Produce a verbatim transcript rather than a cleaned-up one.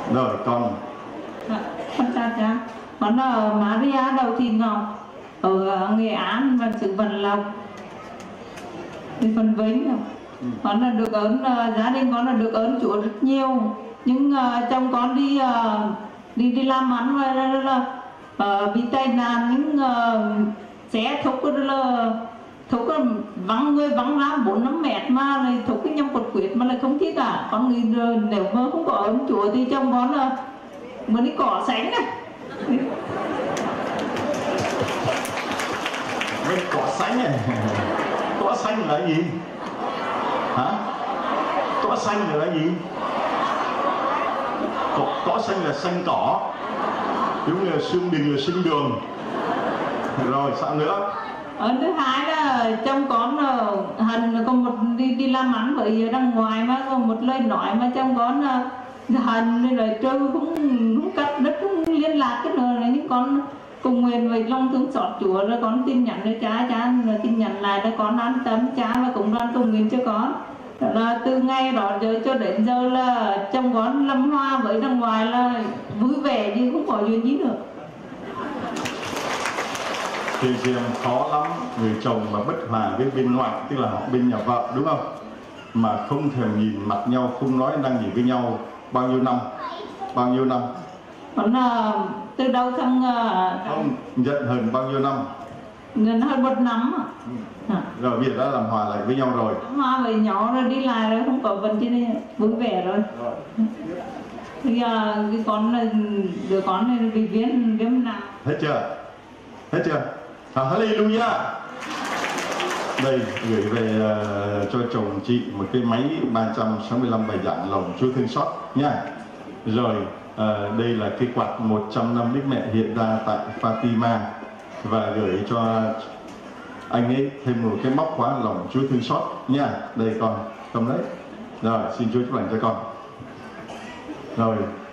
Rồi con. Con chào cha. Con là Maria Đầu Thị Ngọc ở Nghệ An và xứ Vạn Lộc, thì phần Vĩnh. Ừ. Con là được ơn uh, gia đình con là được ơn Chúa rất nhiều, nhưng uh, chồng con đi uh, đi đi làm ăn và là uh, bị tai nạn, nhưng uh, xe thúc là thúc vắng người vắng ra bốn năm mét mà này thúc cái nhâm cột quyết mà lại không thiết cả. Con nghĩ nếu mà không có ơn Chúa thì chồng con là mới đi cỏ sánh này. Cái cỏ xanh này. Cỏ xanh là gì? Hả? Cỏ xanh là gì? Cỏ, cỏ xanh là xanh cỏ, giống như là xương đình là sinh đường. Rồi sao nữa? Ở thứ hai là chồng con Hân có một đi đi làm ăn với đằng ngoài mà có một lời nói mà chồng con Hân rồi trừ cũng không cắt đất không liên lạc cái nữa này, nhưng con cùng nguyện với lòng thương xót Chúa rồi con tin nhắn cho cha, cha rồi tin nhắn lại để con an tâm, cha và cũng đoàn cùng nguyện cho con. Đó là từ ngày đó giờ cho đến giờ là chồng con lâm hoa với đằng ngoài là vui vẻ chứ không có chuyện gì nữa. Thì em khó lắm, người chồng mà bất hòa với bên ngoại, tức là họ bên nhà vợ, đúng không? Mà không thèm nhìn mặt nhau, không nói năng gì với nhau bao nhiêu năm? Bao nhiêu năm? Còn là từ đầu tháng uh, không giận hờn bao nhiêu năm? Gần hơn một năm. Ừ. À. Rồi bây giờ đã làm hòa lại với nhau rồi. Hòa với nhau rồi đi lại rồi, không có vấn chi này, vui vẻ rồi. Rồi. Thì uh, cái con là đứa con này bị viêm viêm nặng. Hết chưa? Hết chưa? À, hallelujah. Đây gửi về uh, cho chồng chị một cái máy ba trăm sáu mươi lăm bài giảng lòng Chúa thương xót nha. Rồi uh, đây là cái quạt một trăm năm Đức Mẹ hiện ra tại Fatima, và gửi cho anh ấy thêm một cái móc khóa lòng Chúa thương xót nha. Đây con, cầm lấy. Rồi xin Chúa chúc lành cho con. Rồi